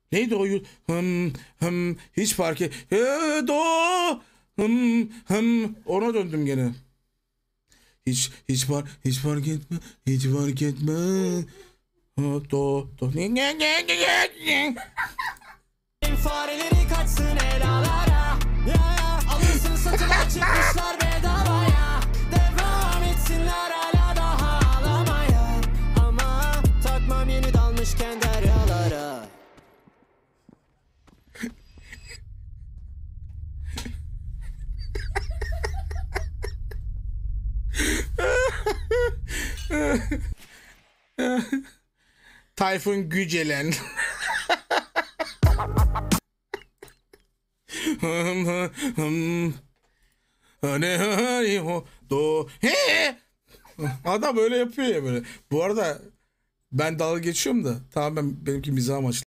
Neydi o? Hiç fark et. Do ona döndüm gene. Hiç fark etme. Hiç fark etme. Do. Fareleri kaçsın helalara. Ya alırsın satılan çıkmışlar bedavaya. Devam etsinler hala daha ağlamaya. Ama takmam yeni dalmışken deryalara. Tayfun Gücelen. Adam öyle yapıyor ya böyle. Bu arada ben dalga geçiyorum da tamamen benimki mizah amaçlı.